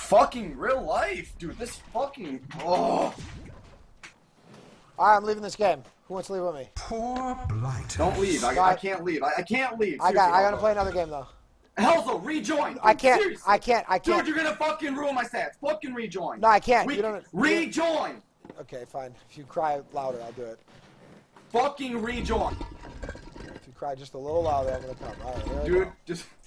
fucking real life, dude. This fucking oh. All right, I'm leaving this game. Who wants to leave with me? Poor blight. Don't leave. I can't leave. I can't leave. I gotta play another game though. Halzo, rejoin. Dude, I can't. seriously. I can't. Dude, you're gonna fucking ruin my stats. Fucking rejoin. No, I can't. You don't. Rejoin. Okay, fine. If you cry louder, I'll do it. Fucking rejoin. If you cry just a little louder, I'm gonna come. All right, here we Dude, go. just.